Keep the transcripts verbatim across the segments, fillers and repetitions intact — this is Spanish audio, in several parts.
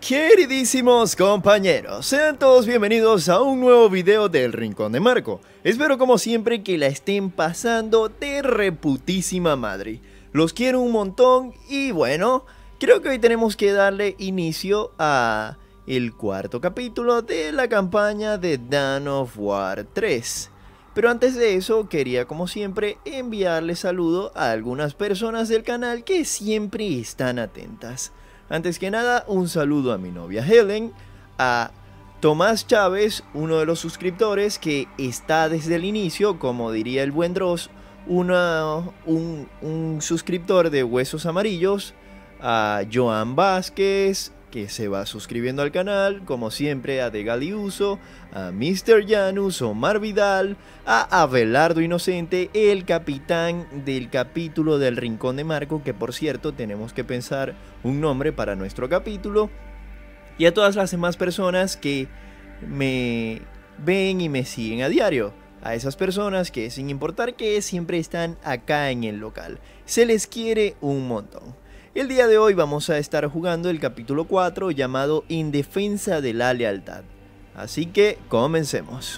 Queridísimos compañeros, sean todos bienvenidos a un nuevo video del Rincón de Marco. Espero como siempre que la estén pasando de reputísima madre. Los quiero un montón y bueno, creo que hoy tenemos que darle inicio a el cuarto capítulo de la campaña de Dawn of War tres. Pero antes de eso, quería como siempre enviarle saludo a algunas personas del canal que siempre están atentas. Antes que nada, un saludo a mi novia Helen, a Tomás Chávez, uno de los suscriptores que está desde el inicio, como diría el buen Dross, una, un, un suscriptor de Huesos Amarillos, a Joan Vázquez, que se va suscribiendo al canal, como siempre a De Galiuso, a mister Janus, Omar Vidal, a Abelardo Inocente, el capitán del capítulo del Rincón de Marco, que por cierto tenemos que pensar un nombre para nuestro capítulo, y a todas las demás personas que me ven y me siguen a diario, a esas personas que sin importar qué siempre están acá en el local, se les quiere un montón. El día de hoy vamos a estar jugando el capítulo cuatro llamado En Defensa de la Lealtad. Así que comencemos.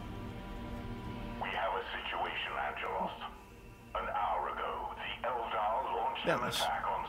Veamos.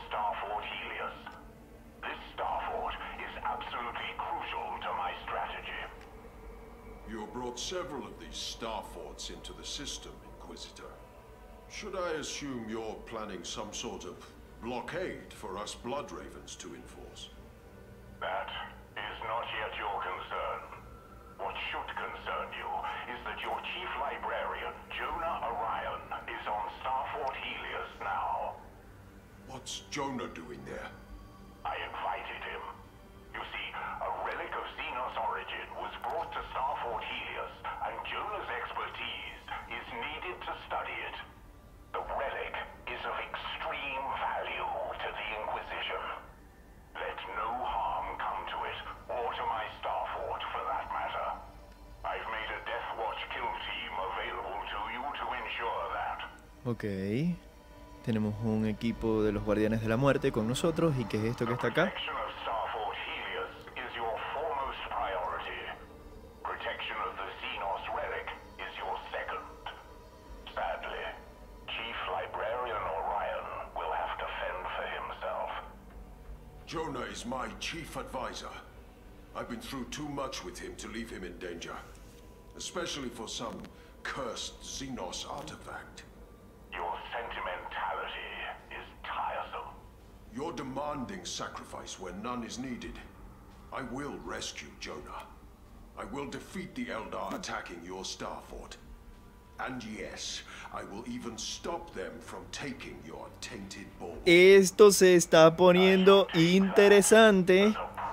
You brought several of these star forts into the system, Inquisitor. Should I assume you're planning some sort of blockade for us Blood Ravens to enforce? That is not yet your concern. What should concern you is that your chief librarian, Jonah Orion, is on Starfort Helios now. What's Jonah doing there? I invited him. You see, a relic of Xenos origin was brought to Starfort Helios, and Jonah's expertise is needed to study it. The relic is of extreme value to the Inquisition. Let no harm come to it, or to my Starfort for that matter. I've made a Death Watch kill team available to you to ensure that. Ok. Tenemos un equipo de los Guardianes de la Muerte con nosotros. ¿Y qué es esto que está acá? Protection of Starfort Helios is your foremost priority. Protection of the Xenos relic is your second. Sadly, Chief Librarian Orion will have to fend for himself. Jonah is my chief advisor. I've been through too much with him to leave him in danger. Especially for some cursed Xenos artifact. Your sentimentality is tiresome. You're demanding sacrifice where none is needed. I will rescue Jonah. I will defeat the Eldar attacking your Starfort. And yes, I will even stop them from taking your tainted ball. Esto se está poniendo interesante.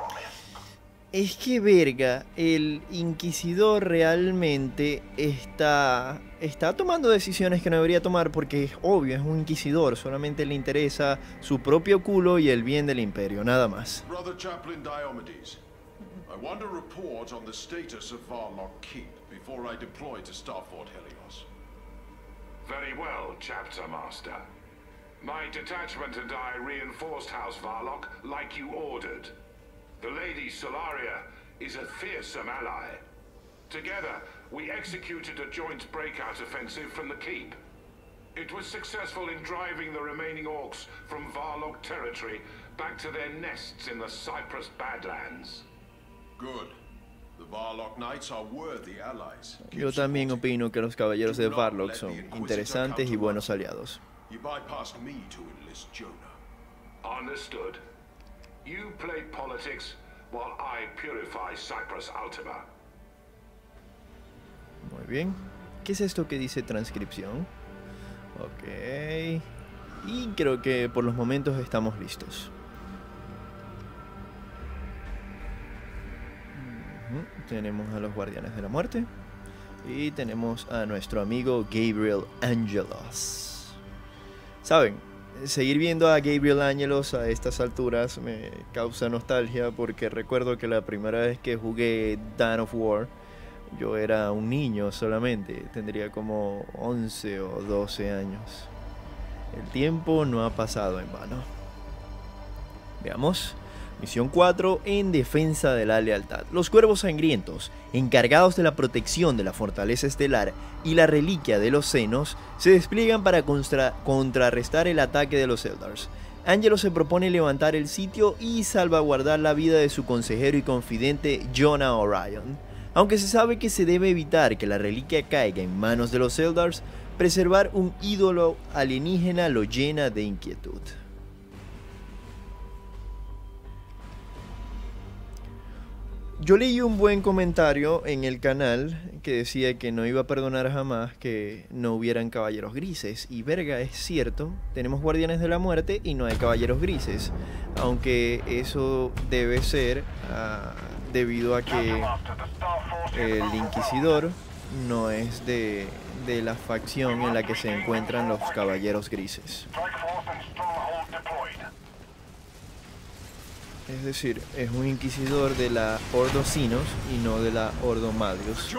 Es que verga, el Inquisidor realmente está, está tomando decisiones que no debería tomar porque es obvio, es un Inquisidor, solamente le interesa su propio culo y el bien del Imperio, nada más. Brother Chaplain Diomedes, I want a report on the status of Varlock Keep before I deploy to Starfort Helios. Very well, Chapter Master. My detachment and I reinforced House Varlock like you ordered. The Lady Solaria is a fearsome ally. Together, we executed a joint breakout offensive from the Keep. It was successful in driving the remaining orcs from Varlock territory back to their nests in the Cyprus Badlands. Good. The Varlock Knights are worthy allies. Yo también opino que los caballeros de Varlock son interesantes y buenos aliados. You bypassed me to enlist Jonah. Understood. You play politics while I purify Cyprus Ultima. Muy bien. ¿Qué es esto que dice transcripción? Ok. Y creo que por los momentos estamos listos. Uh-huh. Tenemos a los Guardianes de la Muerte. Y tenemos a nuestro amigo Gabriel Angelos. ¿Saben? Seguir viendo a Gabriel Angelos a estas alturas me causa nostalgia porque recuerdo que la primera vez que jugué Dawn of War yo era un niño solamente, tendría como once o doce años. El tiempo no ha pasado en vano. Veamos. Misión cuatro, en defensa de la lealtad. Los cuervos sangrientos, encargados de la protección de la fortaleza estelar y la reliquia de los senos, se despliegan para contra contrarrestar el ataque de los Eldars. Angelo se propone levantar el sitio y salvaguardar la vida de su consejero y confidente Jonah O'Ryan. Aunque se sabe que se debe evitar que la reliquia caiga en manos de los Eldars, preservar un ídolo alienígena lo llena de inquietud. Yo leí un buen comentario en el canal que decía que no iba a perdonar jamás que no hubieran caballeros grises. Y verga, es cierto, tenemos guardianes de la muerte y no hay caballeros grises. Aunque eso debe ser uh, debido a que el Inquisidor no es de, de la facción en la que se encuentran los caballeros grises. Es decir, es un inquisidor de la Ordo Xenos y no de la Ordo Malleus.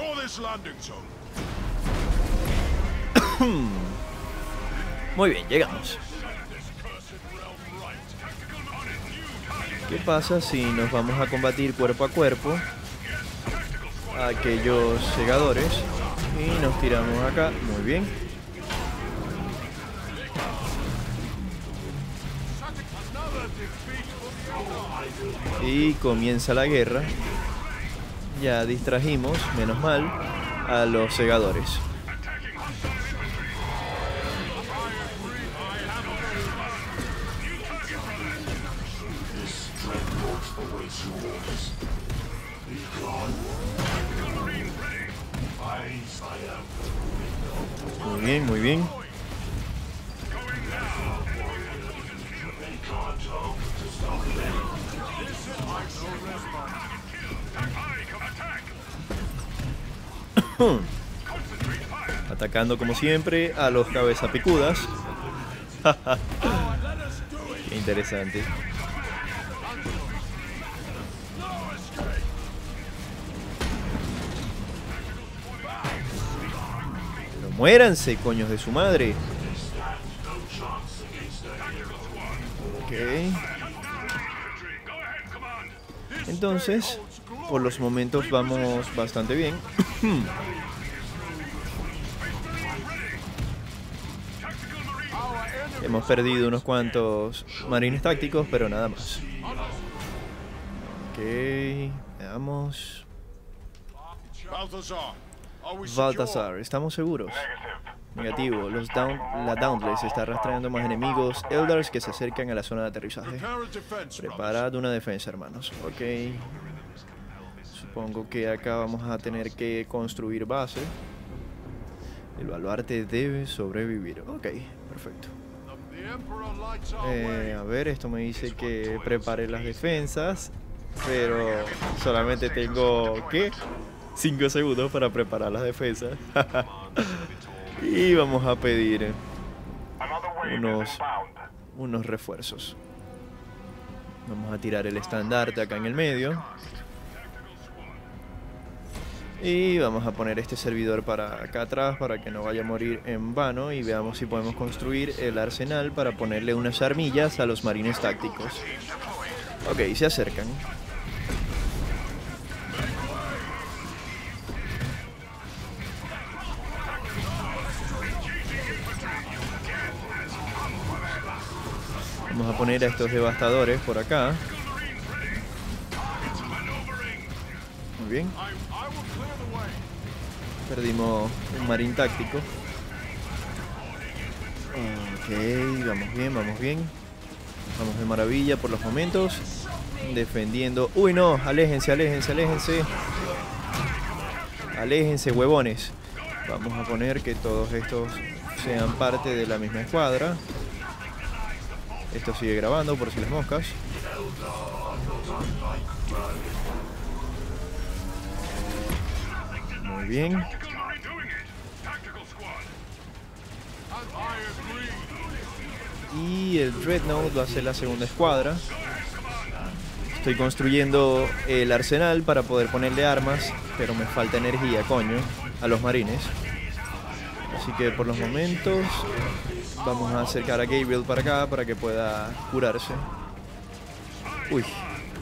Muy bien, llegamos. ¿Qué pasa si nos vamos a combatir cuerpo a cuerpo a aquellos segadores y nos tiramos acá? Muy bien. Y comienza la guerra. Ya distrajimos, menos mal, a los segadores. Muy bien, muy bien. Atacando como siempre a los cabezapicudas. Qué interesante. Pero muéranse, coños de su madre. Ok. Entonces, por los momentos vamos bastante bien. Hemos perdido unos cuantos marines tácticos, pero nada más. Ok, veamos. Baltasar, ¿estamos seguros? Negativo, los Down la Dauntless está rastreando más enemigos Eldars que se acercan a la zona de aterrizaje. Preparad una defensa, hermanos. Ok. Supongo que acá vamos a tener que construir base. El baluarte debe sobrevivir. Ok, perfecto. Eh, a ver, esto me dice que prepare las defensas, pero solamente tengo, ¿qué? cinco segundos para preparar las defensas. Y vamos a pedir unos, unos refuerzos. Vamos a tirar el estandarte acá en el medio. Y vamos a poner este servidor para acá atrás para que no vaya a morir en vano. Y veamos si podemos construir el arsenal para ponerle unas armillas a los marines tácticos. Ok, se acercan. Vamos a poner a estos devastadores por acá. Muy bien. Perdimos un marín táctico. Ok, vamos bien, vamos bien. Vamos de maravilla por los momentos. Defendiendo. Uy, no, aléjense, aléjense, aléjense. Aléjense, huevones. Vamos a poner que todos estos sean parte de la misma escuadra. Esto sigue grabando por si las moscas. Muy bien. Y el Dreadnought va a ser la segunda escuadra. Estoy construyendo el arsenal para poder ponerle armas, pero me falta energía, coño, a los marines. Así que por los momentos vamos a acercar a Gabriel para acá para que pueda curarse. Uy,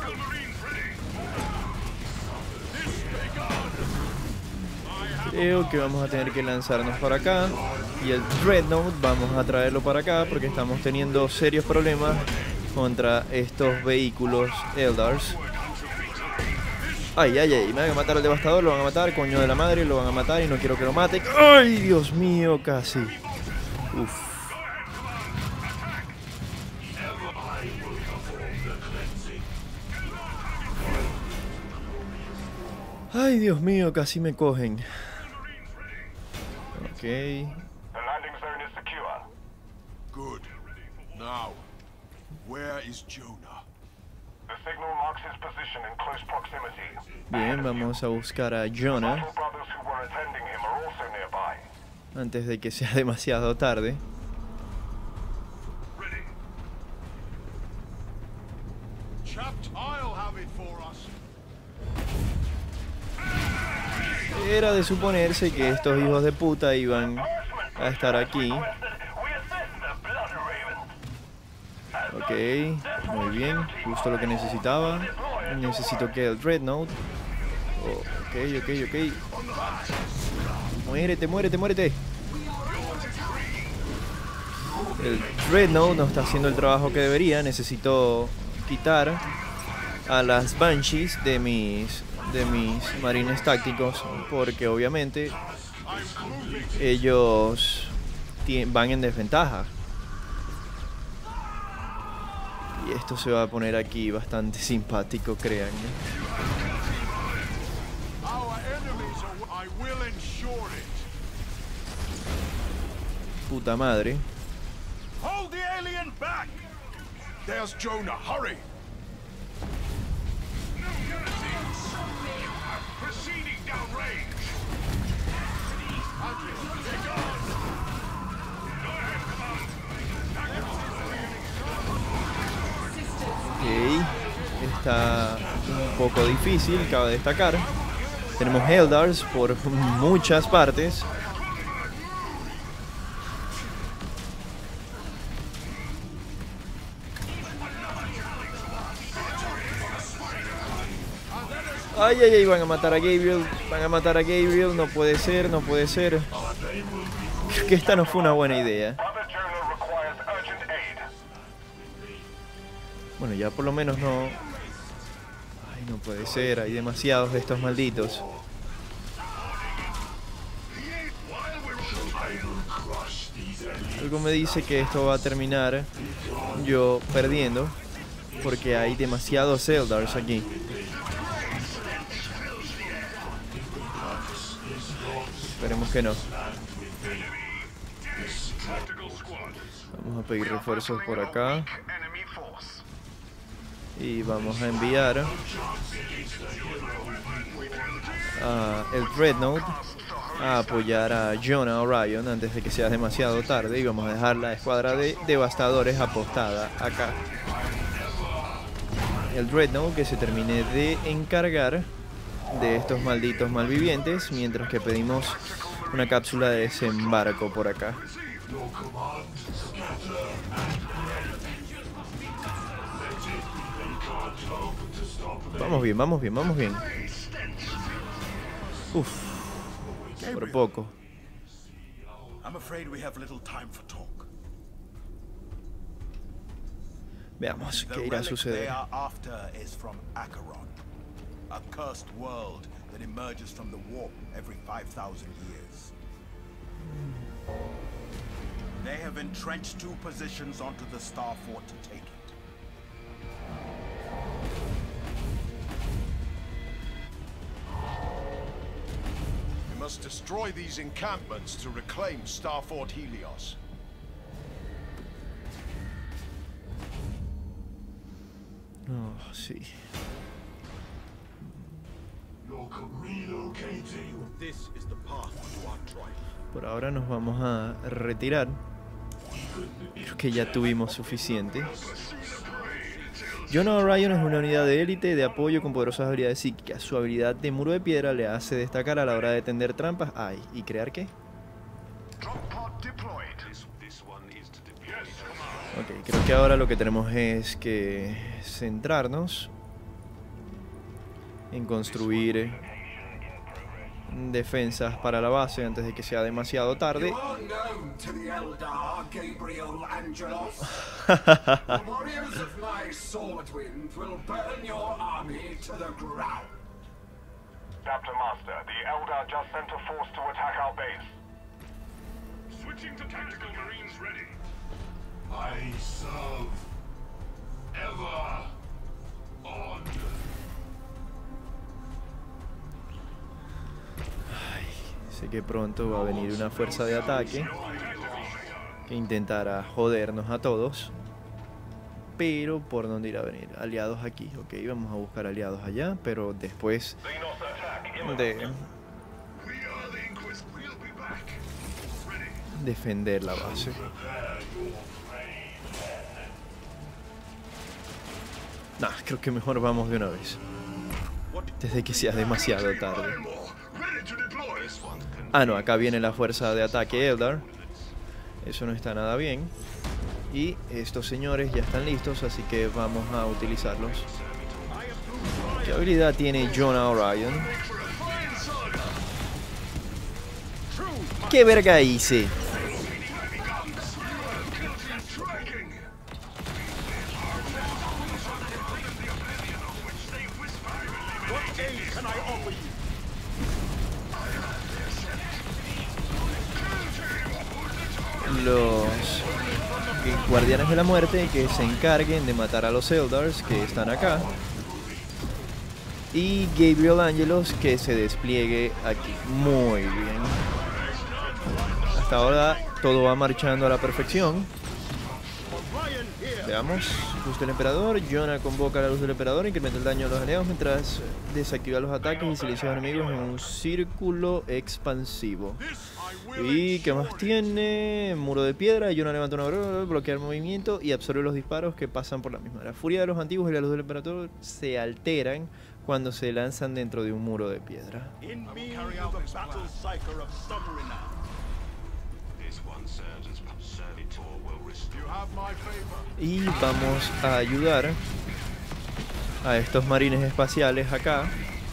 Creo que vamos a tener que lanzarnos para acá. Y el Dreadnought vamos a traerlo para acá porque estamos teniendo serios problemas contra estos vehículos Eldars. Ay, ay, ay, me van a matar al devastador, lo van a matar, coño de la madre, lo van a matar y no quiero que lo maten. Ay, Dios mío, casi. Uf. Ay, Dios mío, casi me cogen. Ok. The landing zone is secure. Good. Now, where is Jonah? The signal marks his position in close proximity. Bien, vamos a buscar a Jonah Battle brothers who were attending him are also nearby. antes de que sea demasiado tarde. Chapped, I'll have it for us. Era de suponerse que estos hijos de puta iban a estar aquí. Ok, muy bien, justo lo que necesitaba. Necesito que el Dreadnought. Oh, ok, ok, ok. Muérete, muérete, muérete. El Dreadnought no está haciendo el trabajo que debería. Necesito quitar a las Banshees de mis de mis marines tácticos porque obviamente ellos van en desventaja. Y esto se va a poner aquí bastante simpático, créanme. Puta madre. Hold the alien back! There's Jonah, hurry! Proceeding downrange. Ok, está un poco difícil, cabe destacar. Tenemos Eldars por muchas partes. Ay, ay, ay, van a matar a Gabriel, van a matar a Gabriel, no puede ser, no puede ser. Creo que esta no fue una buena idea. Bueno, ya por lo menos no... Ay, no puede ser, hay demasiados de estos malditos. Algo me dice que esto va a terminar yo perdiendo, porque hay demasiados Eldars aquí. Esperemos que no. Vamos a pedir refuerzos por acá. Y vamos a enviar a el Dreadnought a apoyar a Jonah Orion antes de que sea demasiado tarde. Y vamos a dejar la escuadra de devastadores apostada acá. El Dreadnought que se termine de encargar de estos malditos malvivientes, mientras que pedimos una cápsula de desembarco por acá. Vamos bien, vamos bien, vamos bien. Uf, por poco. Veamos qué irá a suceder. A cursed world that emerges from the warp every five thousand years. They have entrenched two positions onto the Star Fort to take it. We must destroy these encampments to reclaim Star Fort Helios. Oh, sí. Por ahora nos vamos a retirar. Creo que ya tuvimos suficiente. Jonah Orion es una unidad de élite de apoyo con poderosas habilidades psíquicas. Su habilidad de muro de piedra le hace destacar a la hora de tender trampas. Ay, ¿y crear qué? Ok, creo que ahora lo que tenemos es que centrarnos en construir defensas para la base antes de que sea demasiado tarde. You are known to the Eldar, Gabriel Angelos. The warriors of my Swordwind will burn your army to the ground. Chapter Master, the Eldar just sent a force to attack our base. Switching to tactical marines ready. I serve ever on. Sé que pronto va a venir una fuerza de ataque que intentará jodernos a todos. Pero ¿por dónde irá a venir? Aliados aquí. Ok, vamos a buscar aliados allá, pero después de defender la base. Nah, creo que mejor vamos de una vez, desde que sea demasiado tarde. Ah, no, acá viene la fuerza de ataque Eldar. Eso no está nada bien. Y estos señores ya están listos, así que vamos a utilizarlos. ¿Qué habilidad tiene Jonah O'Ryan? ¿Qué verga hice? Los guardianes de la muerte que se encarguen de matar a los Eldars que están acá. Y Gabriel Angelos que se despliegue aquí. Muy bien. Hasta ahora todo va marchando a la perfección. Veamos. Luz del emperador. Jonah convoca la luz del emperador, incrementa el daño a los aliados mientras desactiva los ataques y silencia a los enemigos en un círculo expansivo. ¿Y qué más tiene? Muro de piedra. Jonah levanta una barrera, bloquea el movimiento y absorbe los disparos que pasan por la misma. La furia de los antiguos y la luz del emperador se alteran cuando se lanzan dentro de un muro de piedra. Y vamos a ayudar a estos marines espaciales acá.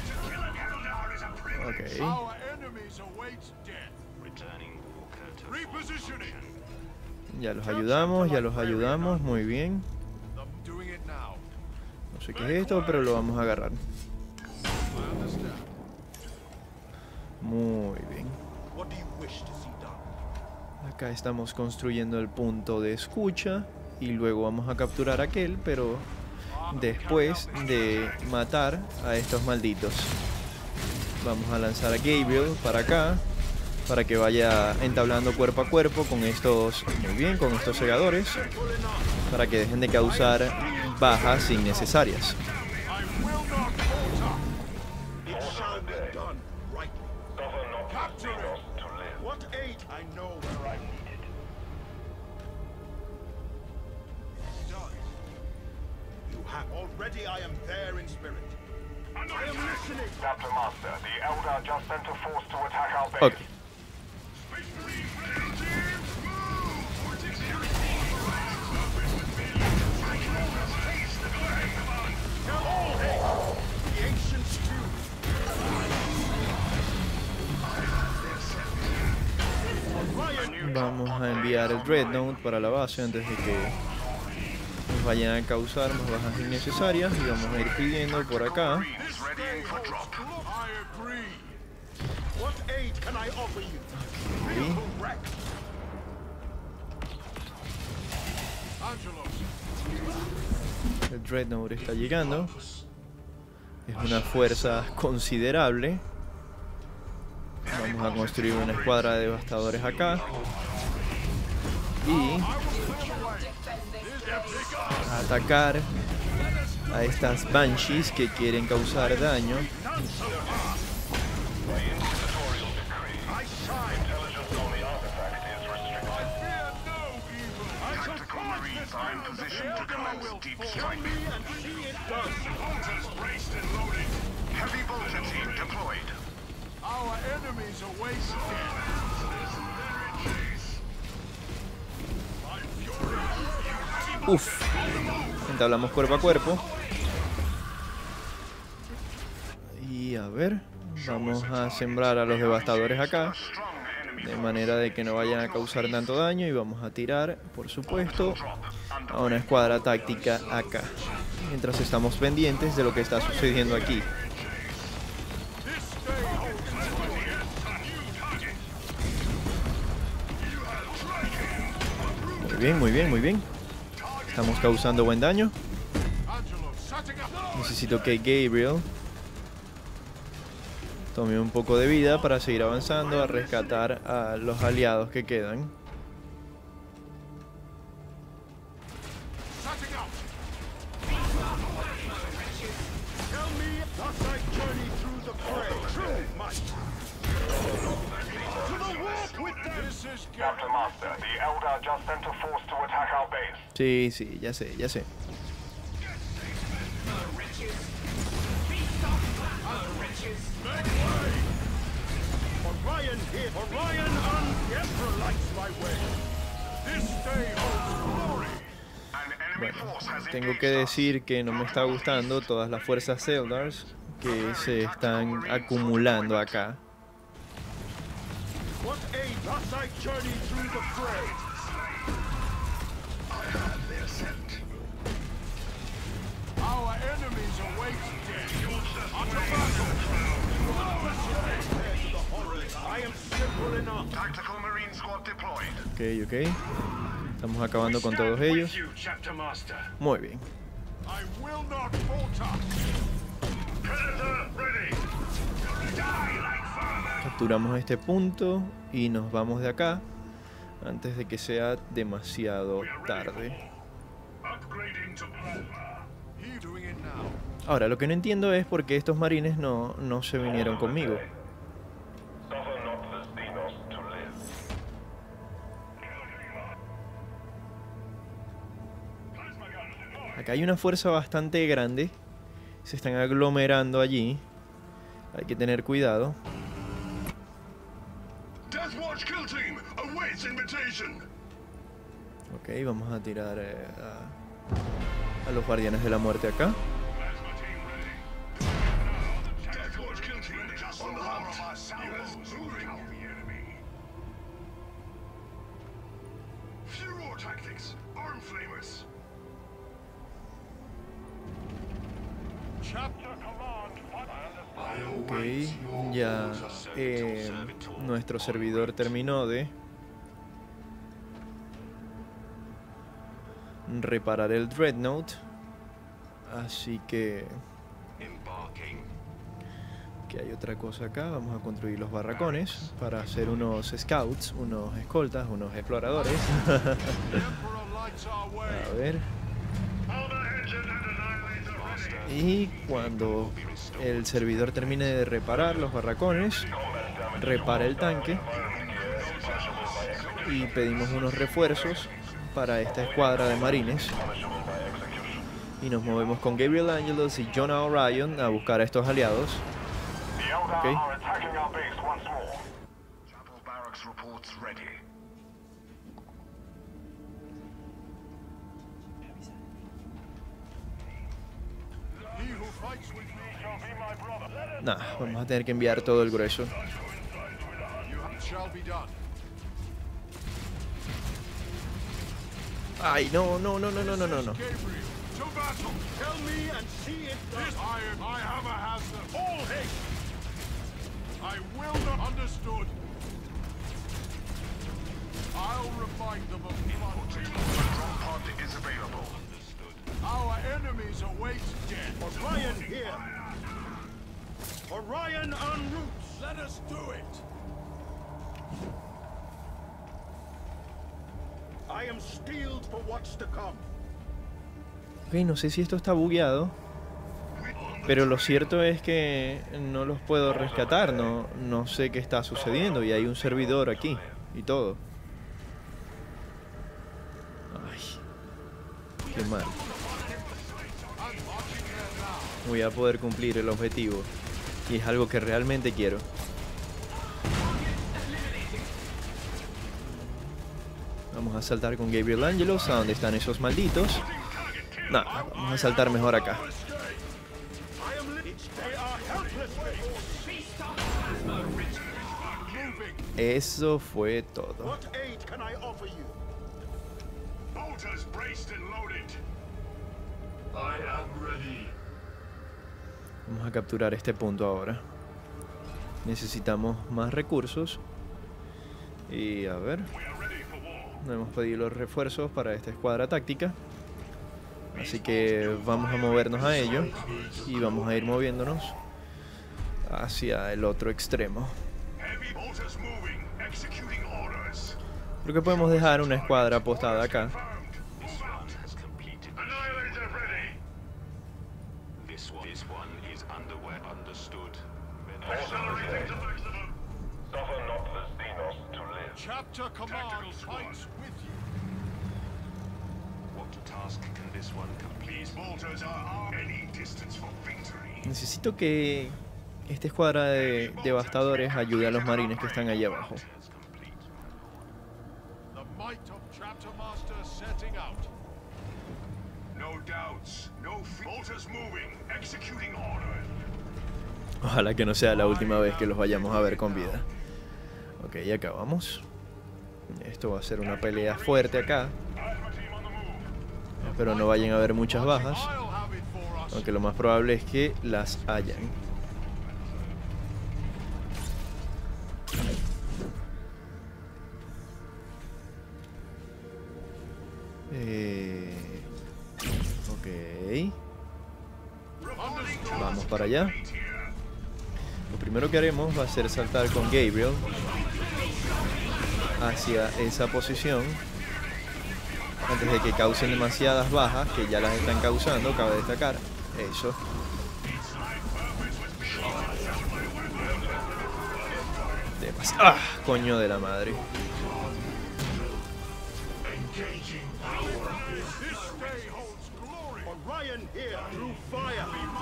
Ok. Ya los ayudamos, ya los ayudamos, muy bien. No sé qué es esto, pero lo vamos a agarrar. Muy bien. Acá estamos construyendo el punto de escucha y luego vamos a capturar aquel, pero después de matar a estos malditos. Vamos a lanzar a Gabriel para acá, para que vaya entablando cuerpo a cuerpo con estos, muy bien, con estos segadores, para que dejen de causar bajas innecesarias. Already I am there in spirit. I am listening. Chapter Master, the Eldar just sent a force to attack our base. Okay. Vamos a enviar el Dreadnought para la base antes de que nos vayan a causar más bajas innecesarias, y vamos a ir pidiendo por acá. Okay. El Dreadnought está llegando. Es una fuerza considerable. Vamos a construir una escuadra de devastadores acá. Y a atacar a estas Banshees que quieren causar daño. Uf, entablamos cuerpo a cuerpo. A ver, vamos a sembrar a los devastadores acá, de manera de que no vayan a causar tanto daño, y vamos a tirar, por supuesto, a una escuadra táctica acá, mientras estamos pendientes de lo que está sucediendo aquí. Muy bien, muy bien, muy bien. Estamos causando buen daño. Necesito que Gabriel tome un poco de vida para seguir avanzando a rescatar a los aliados que quedan. Captain Master, the Eldar just sent a force to attack our base. Sí, sí, ya sé, ya sé. Orion here. Orion on the Emperor lights my way. This day holds glory. Bueno, tengo que decir que no me está gustando todas las fuerzas Eldars que se están acumulando acá. What aid doth thy journey through the fray? Our enemies await death. Unto battle. I am simple enough. Tactical Marine Squad deployed. Ok, ok. Estamos acabando con todos ellos. Muy bien. I will not falter. Predator ready. Die like father. Capturamos este punto y nos vamos de acá antes de que sea demasiado tarde. Upgrading to Plasma. You doing it now? Ahora, lo que no entiendo es por qué estos marines no, no se vinieron conmigo. Suffer not the Xenos to live. Acá hay una fuerza bastante grande. Se están aglomerando allí. Hay que tener cuidado. Deathwatch kill team awaits invitation. Ok, vamos a tirar eh, a, a los guardianes de la muerte acá. Plasma team ready. Deathwatch kill team just on the hunt. U S moving. Furor tactics. Arm flamers. Chapter command. Ok, ya eh, nuestro servidor terminó de reparar el Dreadnought, así que que hay otra cosa acá. Vamos a construir los barracones para hacer unos scouts, unos escoltas, unos exploradores. A ver. Y cuando el servidor termine de reparar los barracones, repara el tanque y pedimos unos refuerzos para esta escuadra de marines. Y nos movemos con Gabriel Angelos y Jonah Orion a buscar a estos aliados. The Eldar Okay. are attacking our base once more. Chapel Barracks reports ready. He who fights with me shall be my brother. Let Nah, vamos a tener que enviar todo el grueso. it shall be done. Ay, no, no, no, no, no, no, no, no. Gabriel, to battle. Tell me and see it done. This iron, I have a hazard. All haste. I will not understood. I'll remind them of blood. Drop pod is available. Our enemies await death. Orion here. Orion en route. Let us do it. I am steeled for what's to come. Ok, no sé si esto está bugueado, pero lo cierto es que no los puedo rescatar. No, no sé qué está sucediendo y hay un servidor aquí y todo. Ay, qué mal. Voy a poder cumplir el objetivo y es algo que realmente quiero. Vamos a saltar con Gabriel Angelos a donde están esos malditos. No, vamos a saltar mejor acá. I am li- They are helpless. Eso fue todo. What aid can I offer you? Bolters braced and loaded. I am ready. Vamos a capturar este punto ahora. Necesitamos más recursos. Y a ver. Hemos pedido los refuerzos para esta escuadra táctica. Así que vamos a movernos a ello. Y vamos a ir moviéndonos hacia el otro extremo. Creo que podemos dejar una escuadra apostada acá. Chapter command fights with you. What task can this one complete? Bolters are any distance for victory. Necesito que esta escuadra de devastadores ayude a los marines que están allí abajo. The might of Chapter Master setting out. No doubts, no bolters moving, executing order. Ojalá que no sea la última vez que los vayamos a ver con vida. Ok, y acá vamos. Esto va a ser una pelea fuerte acá. Espero no vayan a haber muchas bajas. Aunque lo más probable es que las hayan. Eh, ok. Vamos para allá. Lo primero que haremos va a ser saltar con Gabriel hacia esa posición antes de que causen demasiadas bajas, que ya las están causando, cabe destacar. Eso. Demas ¡Ah! Coño de la madre. Orion here through fire.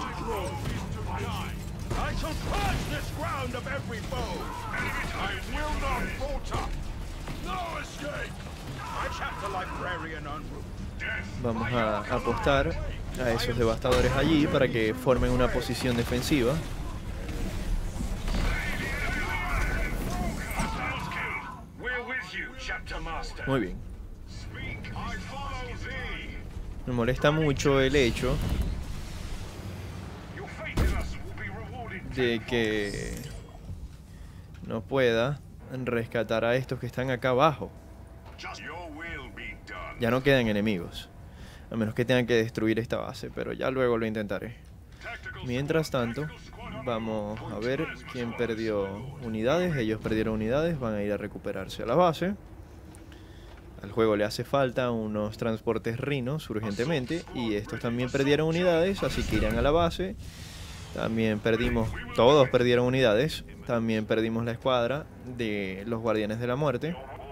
I shall purge this ground of every foe. I will not falter. No escape. My chapter librarian en route. Vamos a apostar a esos devastadores allí para que formen una posición defensiva. Muy bien. Me molesta mucho el hecho de que no pueda rescatar a estos que están acá abajo. Ya no quedan enemigos, a menos que tengan que destruir esta base, pero ya luego lo intentaré. Mientras tanto, vamos a ver quién perdió unidades. Ellos perdieron unidades, van a ir a recuperarse a la base. Al juego le hace falta unos transportes Rhinos urgentemente, y estos también perdieron unidades, así que irán a la base. También perdimos, todos perdieron unidades. También perdimos la escuadra de los Guardianes de la Muerte.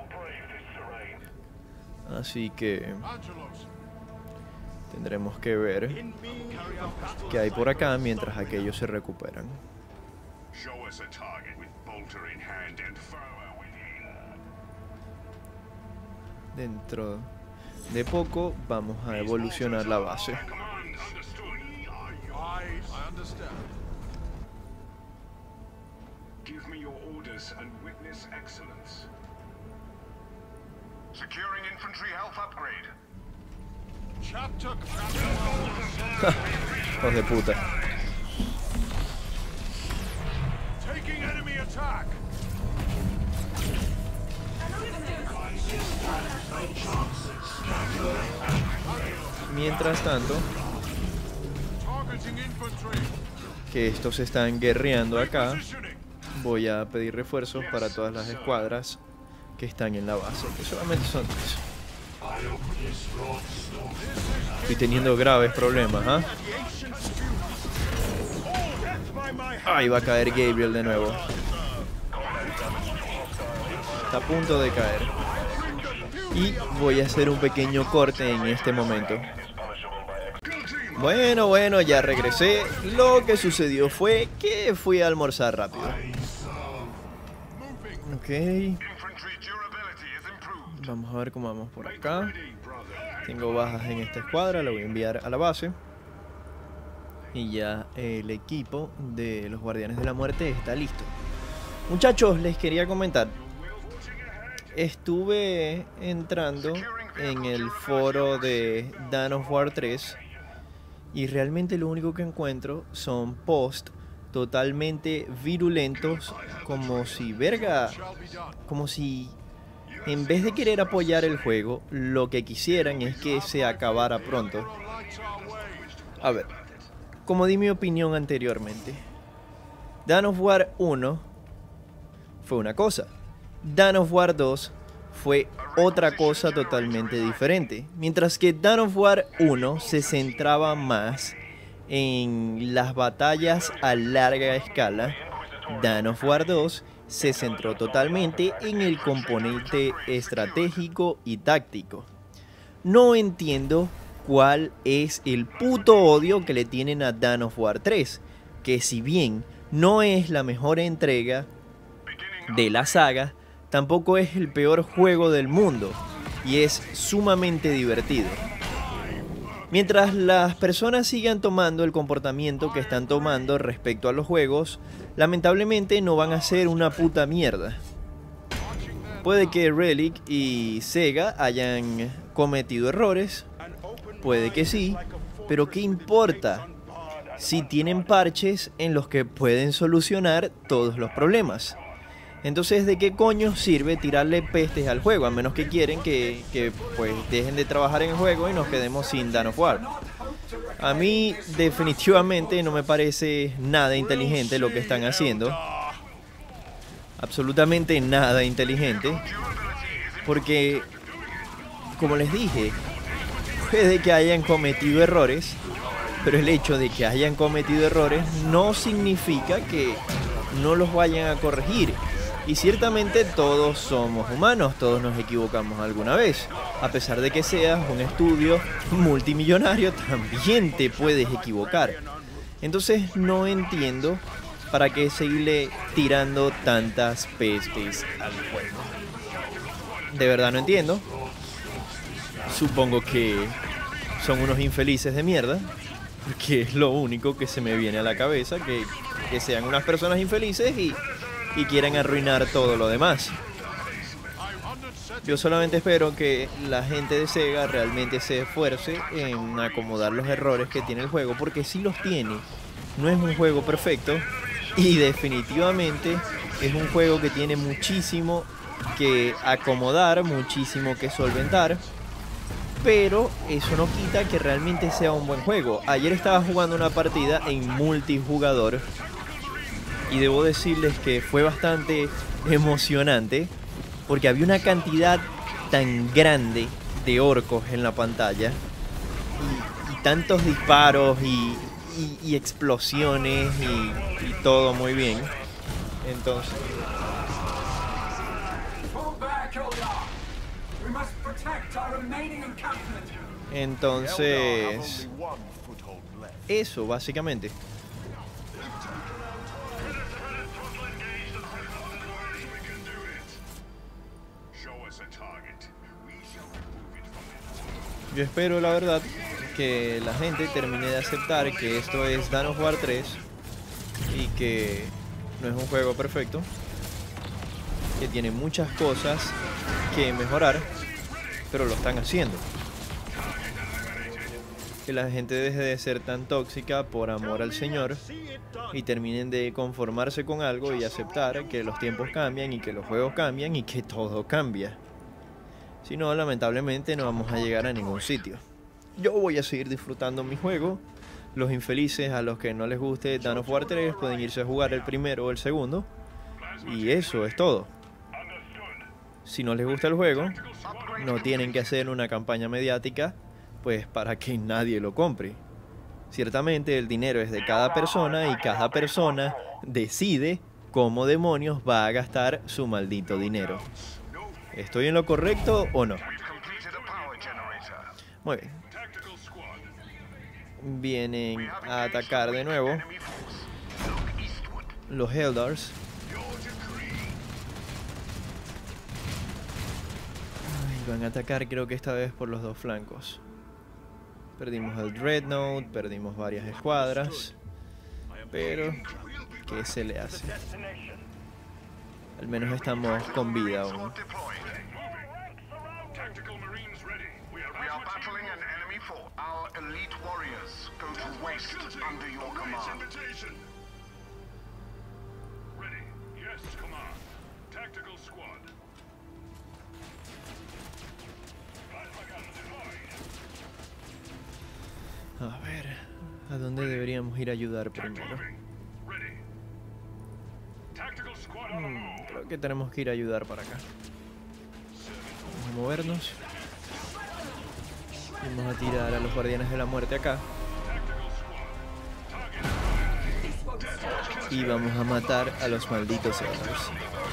Así que tendremos que ver qué hay por acá mientras aquellos se recuperan. Dentro de poco vamos a evolucionar la base. Give me your orders and witness excellence. Securing infantry health upgrade. Chapter Hijos de puta. taking enemy attack. Mientras tanto, Targeting infantry. que estos están guerreando acá, voy a pedir refuerzos para todas las escuadras que están en la base, que solamente son tres. Estoy teniendo graves problemas, ¿ah? Ahí va a caer Gabriel de nuevo. Está a punto de caer. Y voy a hacer un pequeño corte en este momento. Bueno, bueno, ya regresé. Lo que sucedió fue que fui a almorzar rápido. Ok. Vamos a ver cómo vamos por acá. Tengo bajas en esta escuadra, la voy a enviar a la base. Y ya el equipo de los Guardianes de la Muerte está listo. Muchachos, les quería comentar. Estuve entrando en el foro de Dawn of War tres y realmente lo único que encuentro son posts totalmente virulentos, como si, verga, como si en vez de querer apoyar el juego, lo que quisieran es que se acabara pronto. A ver, como di mi opinión anteriormente, Dawn of War uno fue una cosa, Dawn of War dos fue otra cosa totalmente diferente. Mientras que Dawn of War uno se centraba más en las batallas a larga escala, Dawn of War dos se centró totalmente en el componente estratégico y táctico. No entiendo cuál es el puto odio que le tienen a Dawn of War tres, que si bien no es la mejor entrega de la saga, tampoco es el peor juego del mundo y es sumamente divertido. Mientras las personas sigan tomando el comportamiento que están tomando respecto a los juegos, lamentablemente no van a ser una puta mierda. Puede que Relic y Sega hayan cometido errores, puede que sí, pero ¿qué importa si tienen parches en los que pueden solucionar todos los problemas? Entonces, ¿de qué coño sirve tirarle pestes al juego? A menos que quieren que, que pues dejen de trabajar en el juego y nos quedemos sin Dawn of War. A mí definitivamente no me parece nada inteligente lo que están haciendo. Absolutamente nada inteligente. Porque, como les dije, puede que hayan cometido errores, pero el hecho de que hayan cometido errores no significa que no los vayan a corregir. Y ciertamente todos somos humanos, todos nos equivocamos alguna vez. A pesar de que seas un estudio multimillonario, también te puedes equivocar. Entonces no entiendo para qué seguirle tirando tantas pestes al juego. De verdad no entiendo. Supongo que son unos infelices de mierda, que es lo único que se me viene a la cabeza, que, que sean unas personas infelices y... y quieren arruinar todo lo demás. Yo solamente espero que la gente de Sega realmente se esfuerce en acomodar los errores que tiene el juego, porque sí los tiene. No es un juego perfecto y definitivamente es un juego que tiene muchísimo que acomodar, muchísimo que solventar, pero eso no quita que realmente sea un buen juego. Ayer estaba jugando una partida en multijugador y debo decirles que fue bastante emocionante porque había una cantidad tan grande de orcos en la pantalla y, y tantos disparos y, y, y explosiones y, y todo muy bien. Entonces... Entonces... Eso, básicamente. Yo espero, la verdad, que la gente termine de aceptar que esto es Dawn of War tres y que no es un juego perfecto, que tiene muchas cosas que mejorar, pero lo están haciendo. Que la gente deje de ser tan tóxica por amor al Señor y terminen de conformarse con algo y aceptar que los tiempos cambian y que los juegos cambian y que todo cambia. Si no, lamentablemente no vamos a llegar a ningún sitio. Yo voy a seguir disfrutando mi juego. Los infelices, a los que no les guste Dawn of War tres, pueden irse a jugar el primero o el segundo. Y eso es todo. Si no les gusta el juego, no tienen que hacer una campaña mediática pues para que nadie lo compre. Ciertamente el dinero es de cada persona y cada persona decide cómo demonios va a gastar su maldito dinero. ¿Estoy en lo correcto o no? Muy bien. Vienen a atacar de nuevo los Eldars. Ay, van a atacar, creo que esta vez por los dos flancos. Perdimos el Dreadnought, perdimos varias escuadras, pero ¿qué se le hace? Al menos estamos con vida aún. Tactical Marines ready. We are, We are battling an enemy force. Our elite warriors go to waste under your command. ready. Yes, command. Tactical squad. A ver, ¿a dónde deberíamos ir a ayudar primero? Ready. Tactical squad on the move. Creo que tenemos que ir a ayudar para acá. Vamos a movernos. Vamos a tirar a los guardianes de la muerte acá. Y vamos a matar a los malditos Eldars.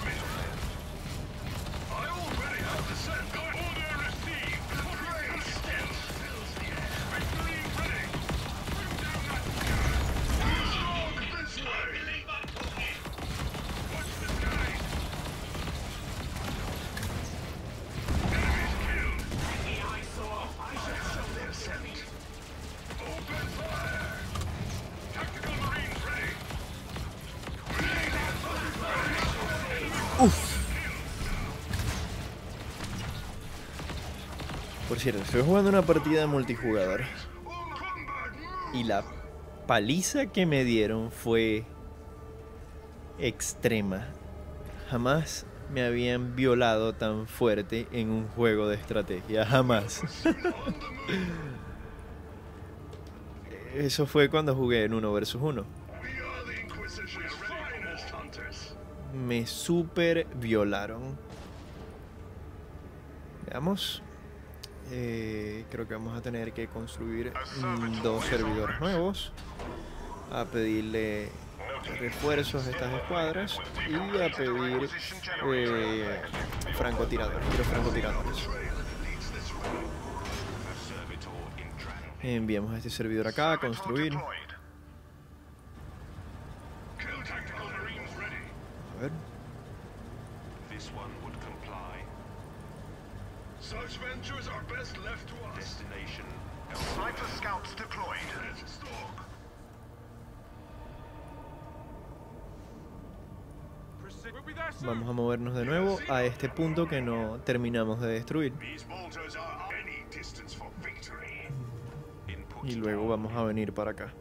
Por cierto, estoy jugando una partida de multijugador y la paliza que me dieron fue extrema. Jamás me habían violado tan fuerte en un juego de estrategia, jamás. Eso fue cuando jugué en uno versus uno. Me super violaron. Veamos. Eh, creo que vamos a tener que construir mm, dos servidores nuevos, a pedirle refuerzos a estas escuadras y a pedir eh, francotiradores, quiero francotiradores. Enviamos a este servidor acá a construir. A ver. Such ventures are best left to us. Destination. Sniper scouts deployed. Vamos a movernos de nuevo a este punto que no terminamos de destruir. Y luego vamos a venir para acá.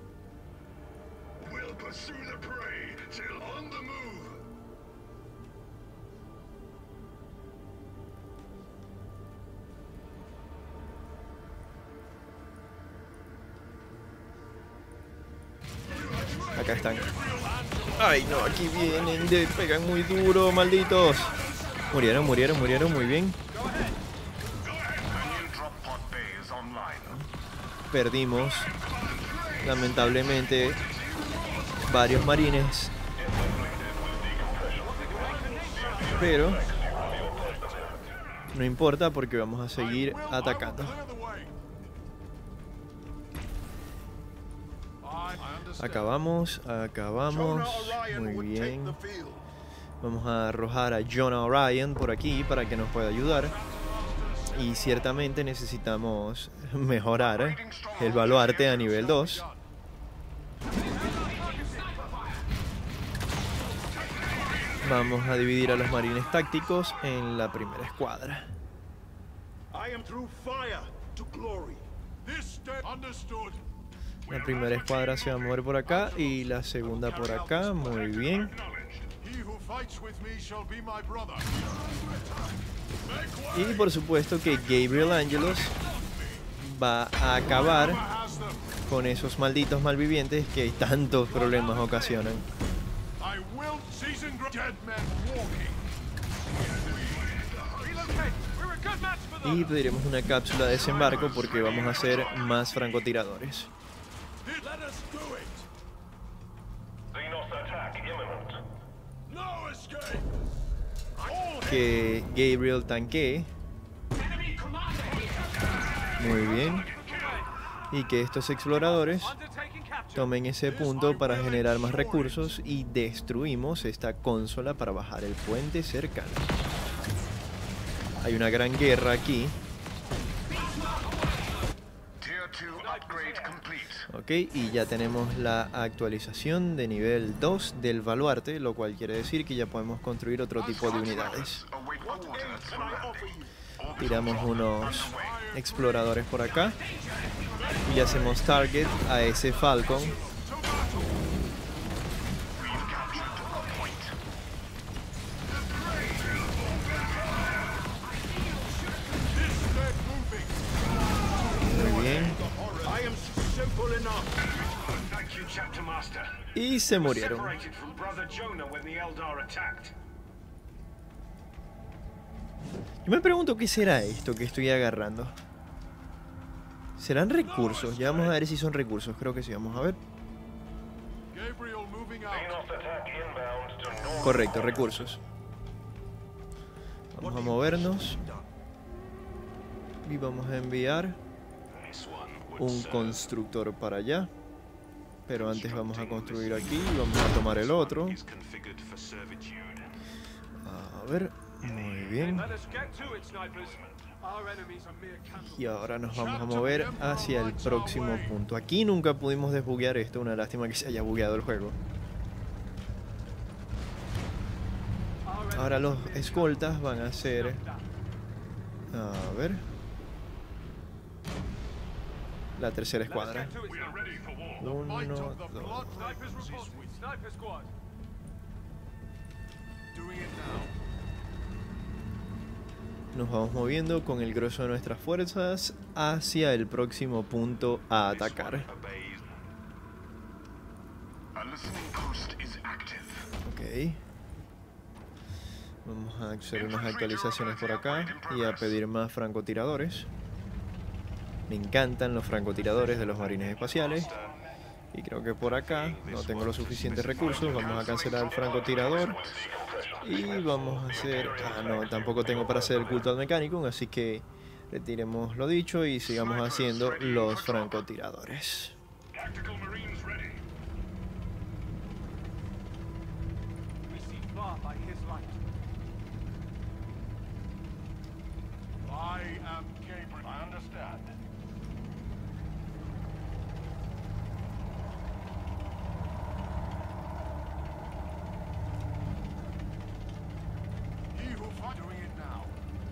Acá están. Ay, no, aquí vienen, de, pegan muy duro, malditos. Murieron, murieron, murieron, muy bien. Perdimos, lamentablemente, varios marines. Pero no importa porque vamos a seguir atacando. Acabamos, acabamos. Muy bien. Vamos a arrojar a Jonah O'Ryan por aquí para que nos pueda ayudar. Y ciertamente necesitamos mejorar el baluarte a nivel dos. Vamos a dividir a los marines tácticos en la primera escuadra. La primera escuadra se va a mover por acá y la segunda por acá. Muy bien. Y por supuesto que Gabriel Angelos va a acabar con esos malditos malvivientes que tantos problemas ocasionan. Y pediremos una cápsula de desembarco porque vamos a hacer más francotiradores. Que Gabriel tanquee. Muy bien. Y que estos exploradores tomen ese punto para generar más recursos y destruimos esta consola para bajar el puente cercano. Hay una gran guerra aquí. Upgrade complete. Ok, y ya tenemos la actualización de nivel dos del baluarte, lo cual quiere decir que ya podemos construir otro tipo de unidades. Await orders for landing. Tiramos unos exploradores por acá y hacemos target a ese Falcon. Muy bien. I am simple enough. Thank you, Chapter Master. Y se murieron. Separated from Brother Jonah when the Eldar attacked. Yo me pregunto qué será esto que estoy agarrando. ¿Serán recursos? Ya vamos a ver si son recursos. Creo que sí, vamos a ver. Gabriel moving out. Xenos attack inbound to north. Correcto, recursos. Vamos a movernos. Y vamos a enviar un constructor para allá. Pero antes vamos a construir aquí y vamos a tomar el otro. A ver, muy bien. Y ahora nos vamos a mover hacia el próximo punto. Aquí nunca pudimos desbuguear esto, una lástima que se haya bugueado el juego. Ahora los escoltas van a ser... A ver... La tercera escuadra. Uno, dos... Doing it now. Nos vamos moviendo con el grueso de nuestras fuerzas hacia el próximo punto a atacar. A listening post is active. Ok. Vamos a hacer unas actualizaciones por acá y a pedir más francotiradores. Me encantan los francotiradores de los marines espaciales. Y creo que por acá no tengo los suficientes recursos. Vamos a cancelar el francotirador. Y vamos a hacer... Ah, no, tampoco tengo para hacer el culto al mecánico, así que retiremos lo dicho y sigamos haciendo los francotiradores. Tactical Marines ready. I am Gabriel. I understand. He who fight doing it now.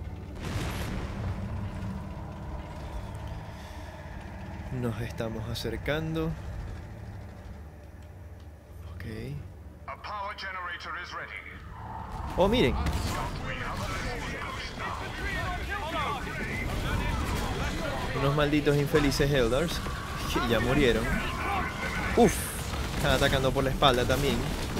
Nos estamos acercando. Ok. A power generator is ready. Oh, miren. Unos malditos infelices Eldars que ya murieron. Uf, están atacando por la espalda también.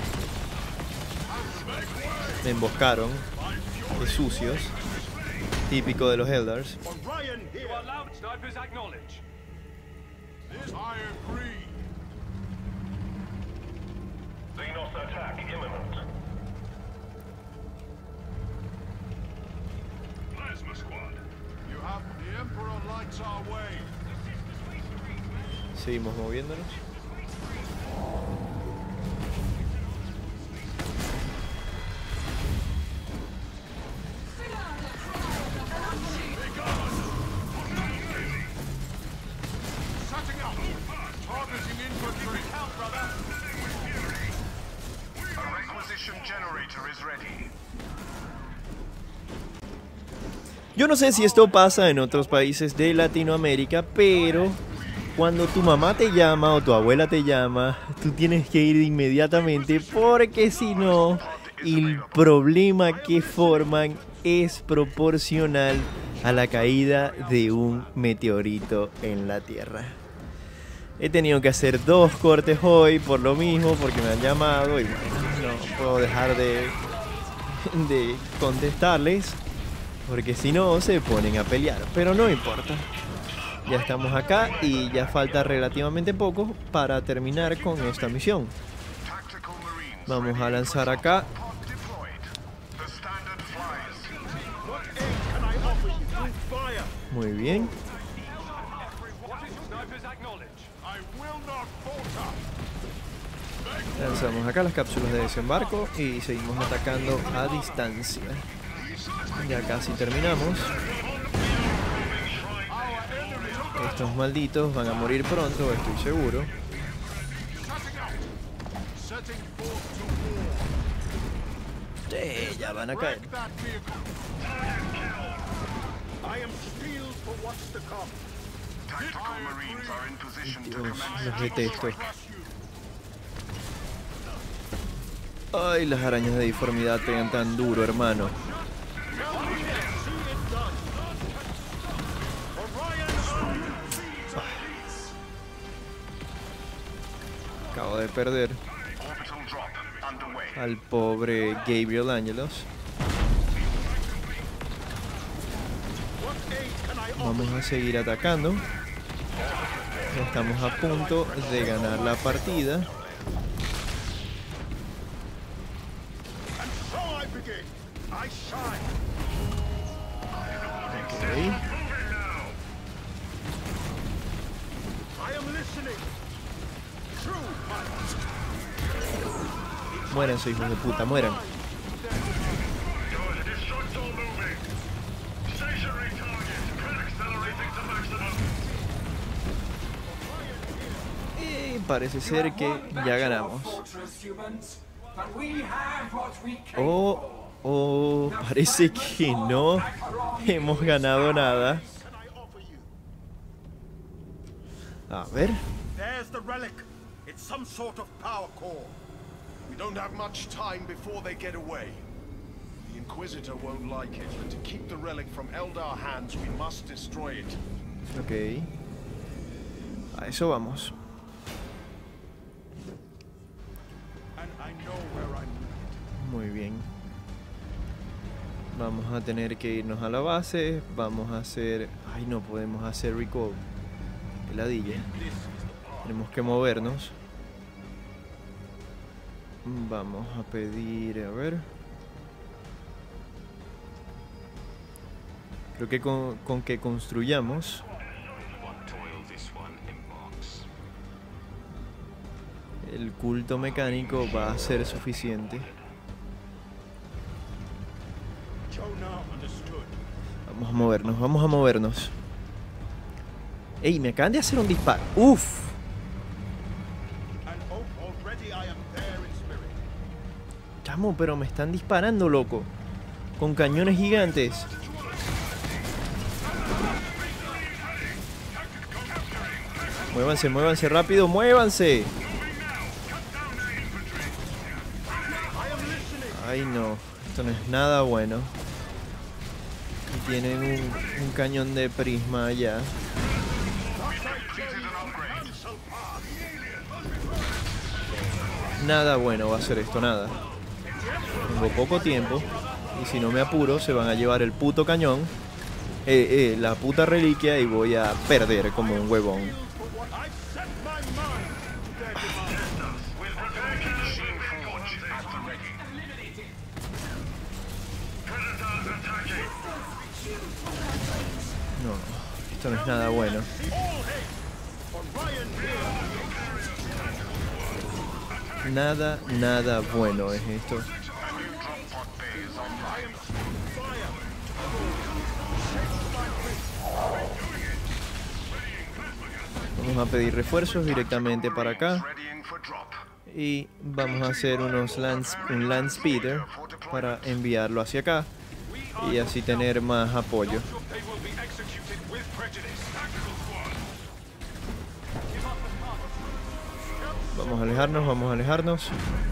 Me emboscaron. Qué sucios. Típico de los Eldars. Orion here. You are loud snipers acknowledge. This I agree. Xenos attack imminent. Plasma Squad. You have the Emperor lights our way. Seguimos moviéndonos. Setting up. Targeting infantry. A requisition generator is ready. Yo no sé si esto pasa en otros países de Latinoamérica, pero cuando tu mamá te llama o tu abuela te llama, tú tienes que ir inmediatamente porque si no, el problema que forman es proporcional a la caída de un meteorito en la Tierra. He tenido que hacer dos cortes hoy por lo mismo, porque me han llamado y bueno, no puedo dejar de, de contestarles. Porque si no, se ponen a pelear. Pero no importa. Ya estamos acá y ya falta relativamente poco para terminar con esta misión. Tactical Marines. Vamos a lanzar acá. Pod deployed. The standard flies. What aid can I offer you? Fire. Muy bien. Snipers acknowledge. I will not falter. Lanzamos acá las cápsulas de desembarco y seguimos atacando a distancia. Ya casi terminamos. Our enemies Estos malditos van a morir pronto, estoy seguro. Sí, ya van a caer. Dios, los detesto. Ay, las arañas de deformidad pegan tan duro, hermano. Acabo de perder al pobre Gabriel Angelos. Vamos a seguir atacando. Estamos a punto de ganar la partida. Okay. Muéranse, hijos de puta, mueran. Y parece ser que ya ganamos. Oh, oh, parece que no hemos ganado nada. A ver. There's the relic. It's some sort of power core. We don't have much time before they get away. The Inquisitor won't like it, but to keep the relic from Eldar hands, we must destroy it. Ok. A eso vamos. And I know where I'm Muy bien. Vamos a tener que irnos a la base. Vamos a hacer... Ay, no podemos hacer recall. Qué ladilla. Tenemos que movernos. Vamos a pedir... A ver... Creo que con, con que construyamos... El culto mecánico va a ser suficiente. Vamos a movernos, vamos a movernos. Ey, me acaban de hacer un disparo. Uf. Chamo, pero me están disparando, loco. Con cañones gigantes. Muévanse, muévanse rápido, muévanse. Ay, no. Esto no es nada bueno. Y tienen un, un cañón de prisma allá. Nada bueno va a ser esto, nada. Tengo poco tiempo. Y si no me apuro, se van a llevar el puto cañón. Eh, eh, la puta reliquia y voy a perder como un huevón. No, esto no es nada bueno. Nada, nada bueno es esto. Vamos a pedir refuerzos directamente para acá. Y vamos a hacer unos lance, un land speeder para enviarlo hacia acá. Y así tener más apoyo. Vamos a alejarnos, vamos a alejarnos.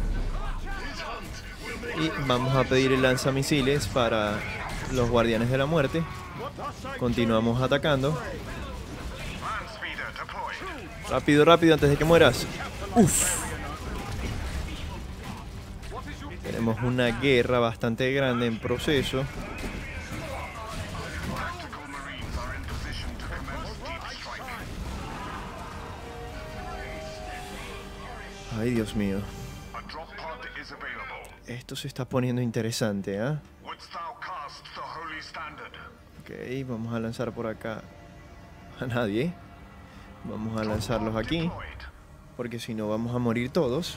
Y vamos a pedir el lanzamisiles para los guardianes de la muerte. Continuamos atacando. Rápido, rápido, antes de que mueras. Uf. Tenemos una guerra bastante grande en proceso. Ay, Dios mío. Esto se está poniendo interesante, ¿eh? Ok, vamos a lanzar por acá a nadie. Vamos a lanzarlos aquí, porque si no vamos a morir todos.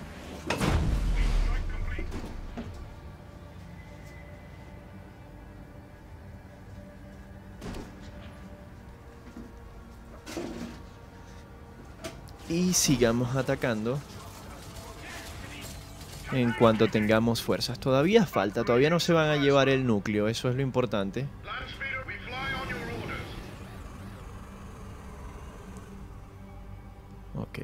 Y sigamos atacando en cuanto tengamos fuerzas. Todavía falta, todavía no se van a llevar el núcleo, eso es lo importante. Ok.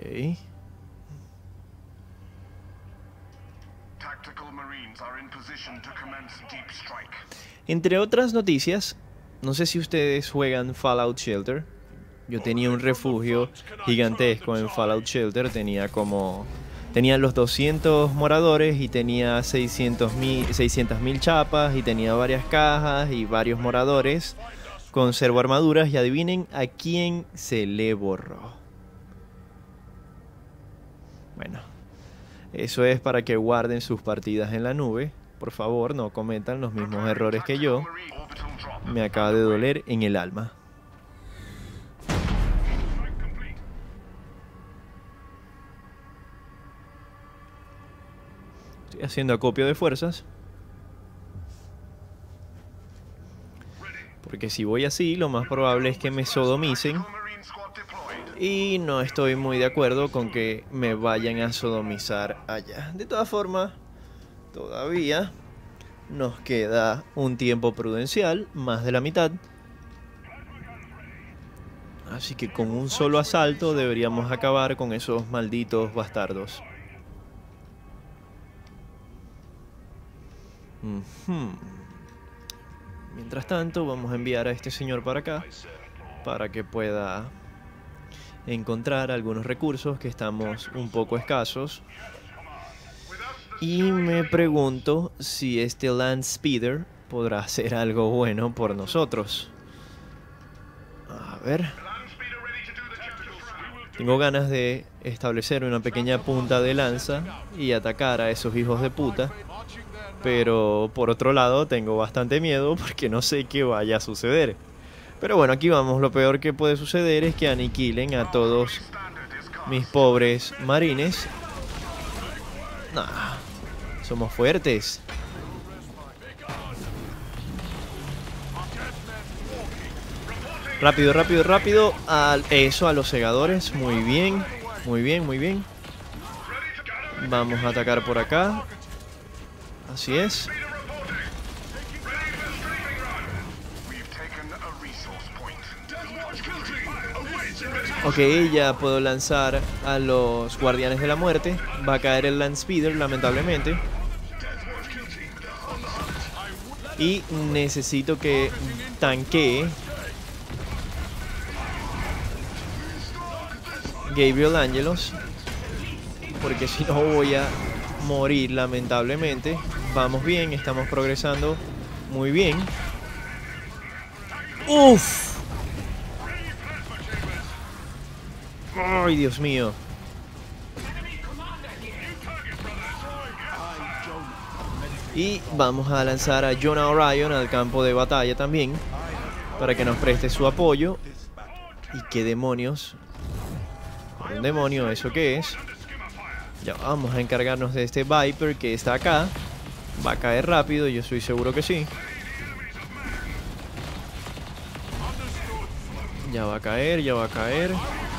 Entre otras noticias, no sé si ustedes juegan Fallout Shelter. Yo tenía un refugio gigantesco en Fallout Shelter, tenía como... Tenía los doscientos moradores y tenía seiscientas mil chapas y tenía varias cajas y varios moradores. Conservo armaduras y adivinen a quién se le borró. Bueno, eso es para que guarden sus partidas en la nube. Por favor, no cometan los mismos errores que yo. Me acaba de doler en el alma. Estoy haciendo acopio de fuerzas. Porque si voy así, lo más probable es que me sodomicen. Y no estoy muy de acuerdo con que me vayan a sodomizar allá. De todas formas, todavía nos queda un tiempo prudencial, más de la mitad. Así que con un solo asalto deberíamos acabar con esos malditos bastardos. Uh-huh. Mientras tanto, vamos a enviar a este señor para acá para que pueda encontrar algunos recursos que estamos un poco escasos. Y me pregunto si este Land Speeder podrá hacer algo bueno por nosotros. A ver. Tengo ganas de establecer una pequeña punta de lanza y atacar a esos hijos de puta. Pero por otro lado tengo bastante miedo porque no sé qué vaya a suceder. Pero bueno, aquí vamos. Lo peor que puede suceder es que aniquilen a todos mis pobres marines. Nah, somos fuertes. Rápido, rápido, rápido. A eso, a los segadores. Muy bien, muy bien, muy bien. Vamos a atacar por acá. Así es. Ok, ya puedo lanzar a los guardianes de la muerte. Va a caer el Land Speeder, lamentablemente. Y necesito que tanquee Gabriel Angelos, porque si no voy a morir, lamentablemente. Vamos bien, estamos progresando muy bien. ¡Uf! ¡Ay, Dios mío! Y vamos a lanzar a Jonah O'Ryan al campo de batalla también, para que nos preste su apoyo. ¿Y qué demonios? ¿Un demonio? ¿Eso qué es? Ya vamos a encargarnos de este Viper que está acá. Va a caer rápido, yo estoy seguro que sí. Ya va a caer, ya va a caer.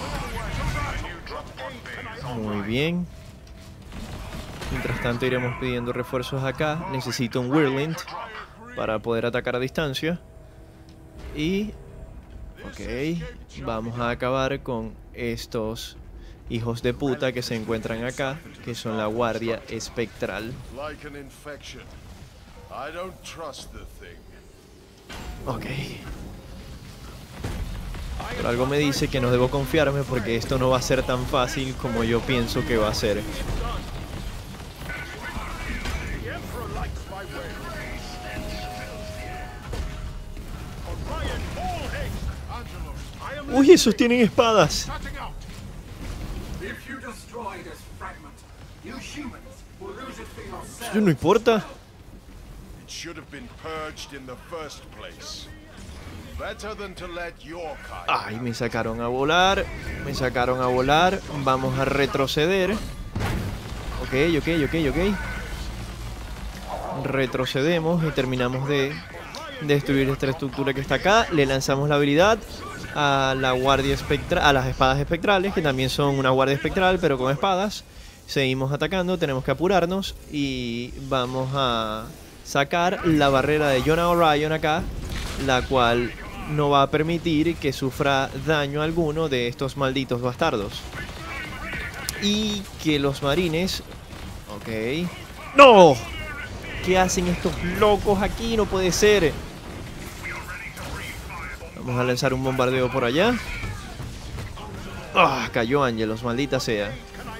Muy bien. Mientras tanto iremos pidiendo refuerzos acá. Necesito un Whirlwind para poder atacar a distancia. Y... ok, vamos a acabar con estos hijos de puta que se encuentran acá, que son la guardia espectral. Ok. Pero algo me dice que no debo confiarme porque esto no va a ser tan fácil como yo pienso que va a ser. Uy, esos tienen espadas. Eso no importa. Ay, me sacaron a volar. Me sacaron a volar. Vamos a retroceder. Ok, ok, ok, ok. Retrocedemos y terminamos de destruir esta estructura que está acá. Le lanzamos la habilidad a la guardia espectral, a las espadas espectrales, que también son una guardia espectral, pero con espadas. Seguimos atacando, tenemos que apurarnos y vamos a sacar la barrera de Jonah O'Ryan acá, la cual no va a permitir que sufra daño alguno de estos malditos bastardos. Y que los marines... Ok... ¡No! ¿Qué hacen estos locos aquí? No puede ser. Vamos a lanzar un bombardeo por allá. ¡Ah! Cayó Angelos, maldita sea.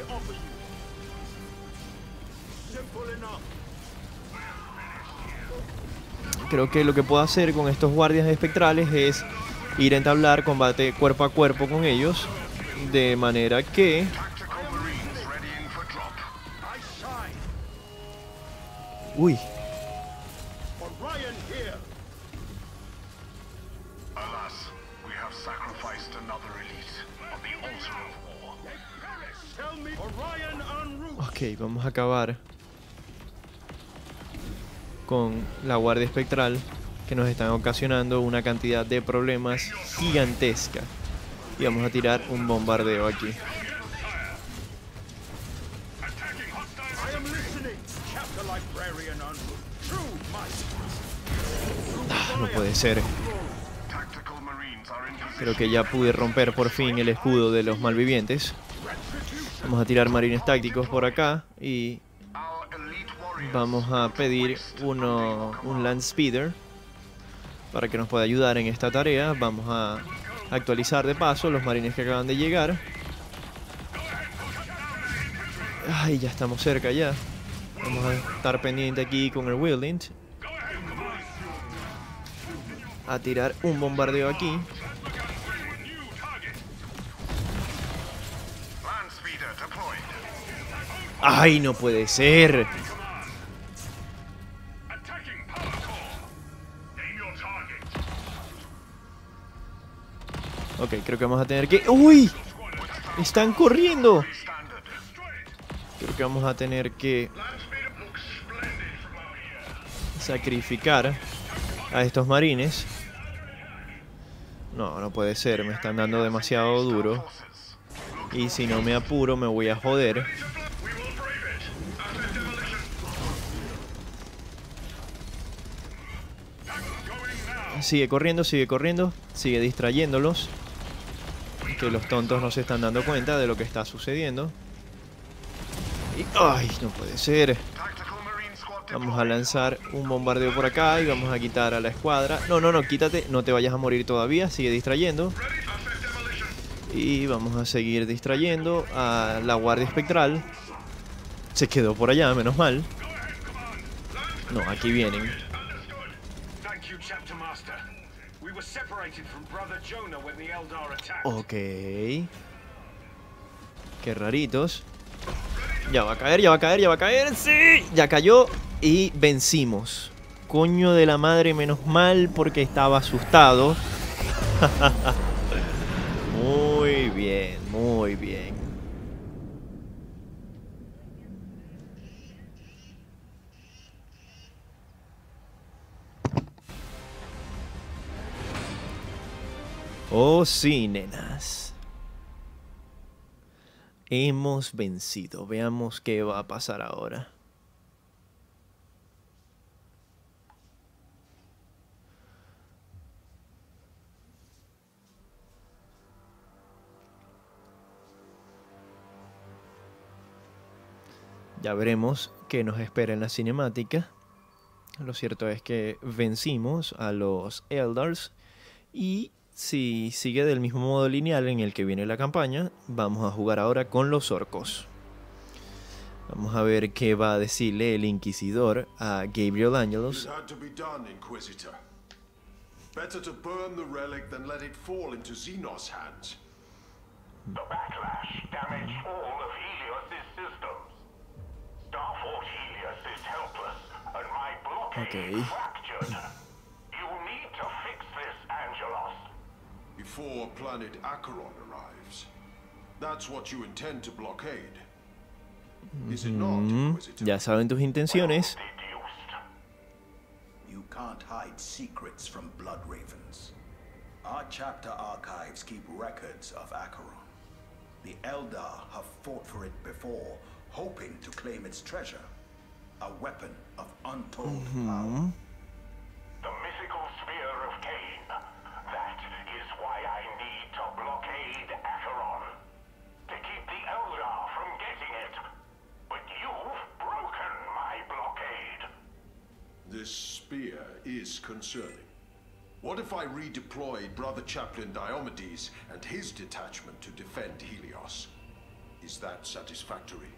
Creo que lo que puedo hacer con estos guardias espectrales es ir a entablar combate cuerpo a cuerpo con ellos, de manera que... Uy. Ok, vamos a acabar con la guardia espectral, que nos están ocasionando una cantidad de problemas gigantesca. Y vamos a tirar un bombardeo aquí. Ah, no puede ser. Creo que ya pude romper por fin el escudo de los malvivientes. Vamos a tirar marines tácticos por acá y vamos a pedir uno, un Land Speeder para que nos pueda ayudar en esta tarea. Vamos a actualizar de paso los marines que acaban de llegar. Ay, ya estamos cerca ya. Vamos a estar pendiente aquí con el Wielding. A tirar un bombardeo aquí. ¡Ay, no puede ser! Ok, creo que vamos a tener que... ¡Uy! ¡Están corriendo! Creo que vamos a tener que sacrificar a estos marines. No, no puede ser. Me están dando demasiado duro. Y si no me apuro me voy a joder. Sigue corriendo, sigue corriendo. Sigue distrayéndolos. Que los tontos no se están dando cuenta de lo que está sucediendo. Y, ¡ay! No puede ser. Vamos a lanzar un bombardeo por acá y vamos a quitar a la escuadra. No, no, no, quítate. No te vayas a morir todavía. Sigue distrayendo. Y vamos a seguir distrayendo a la guardia espectral. Se quedó por allá, menos mal. No, aquí vienen. Ok. Qué raritos. Ya va a caer, ya va a caer, ya va a caer. ¡Sí! Ya cayó y vencimos. Coño de la madre, menos mal porque estaba asustado. Muy bien, muy bien. Oh sí, nenas. Hemos vencido. Veamos qué va a pasar ahora. Ya veremos qué nos espera en la cinemática. Lo cierto es que vencimos a los Eldars. Y si sigue del mismo modo lineal en el que viene la campaña, vamos a jugar ahora con los orcos. Vamos a ver qué va a decirle el Inquisidor a Gabriel Angelos. Better to burn the relic than let it fall into Xenos' hands. The backlash damaged all of Helios' systems. Starfort Helios is helpless, and my blockade Okay. fractured. You need to fix this, Angelos. Before planet Acheron arrives. That's what you intend to blockade. Is it not, Mm, Inquisitor? ya saben tus intenciones. Deduced. You can't hide secrets from blood ravens. Our chapter archives keep records of Acheron. The Eldar have fought for it before, hoping to claim its treasure. A weapon of untold mm-hmm. power. The mythical spear of Cain. That is why I need to blockade Acheron. To keep the Eldar from getting it. But you've broken my blockade. This spear is concerning. What if I redeployed Brother Chaplain Diomedes and his detachment to defend Helios? Is that satisfactory?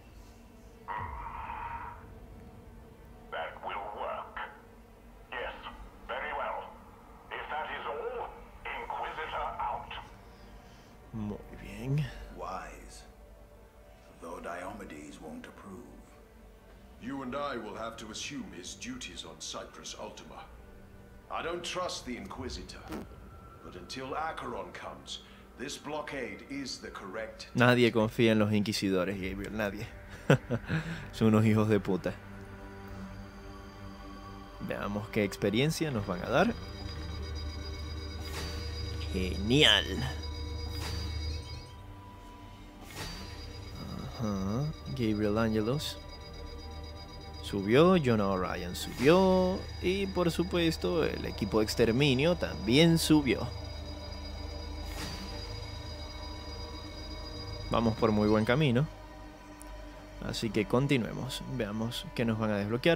That will work. Yes, very well. If that is all, Inquisitor out. Muy bien. Wise. Though Diomedes won't approve. You and I will have to assume his duties on Cyprus Ultima. I don't trust the Inquisitor, but until Acheron comes, this blockade is the correct... Nadie confía en los inquisidores, Gabriel, nadie. Son unos hijos de puta. Veamos qué experiencia nos van a dar. Genial. Ajá. Gabriel Angelos subió, Jonah O'Ryan subió y por supuesto el equipo de exterminio también subió. Vamos por muy buen camino. Así que continuemos. Veamos qué nos van a desbloquear.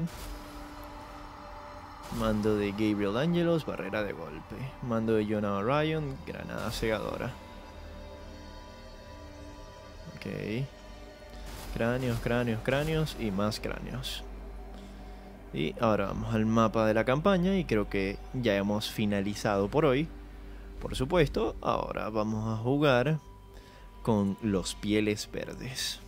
Mando de Gabriel Angelos, barrera de golpe. Mando de Jonah O'Ryan, granada cegadora. Ok. Cráneos, cráneos, cráneos y más cráneos. Y ahora vamos al mapa de la campaña y creo que ya hemos finalizado por hoy. Por supuesto, ahora vamos a jugar con los Pieles Verdes.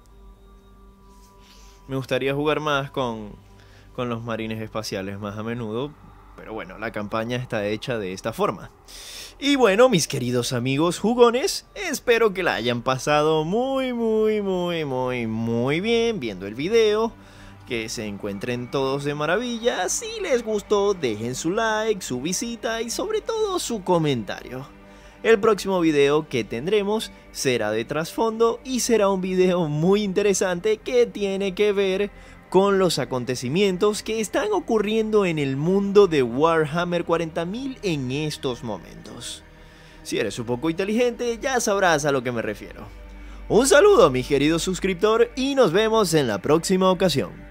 Me gustaría jugar más con, con los marines espaciales más a menudo, pero bueno, la campaña está hecha de esta forma. Y bueno, mis queridos amigos jugones, espero que la hayan pasado muy, muy, muy, muy, muy bien viendo el video. Que se encuentren todos de maravilla. Si les gustó, dejen su like, su visita y sobre todo su comentario. El próximo video que tendremos será de trasfondo y será un video muy interesante que tiene que ver con los acontecimientos que están ocurriendo en el mundo de Warhammer cuarenta mil en estos momentos. Si eres un poco inteligente, ya sabrás a lo que me refiero. Un saludo, mi querido suscriptor, y nos vemos en la próxima ocasión.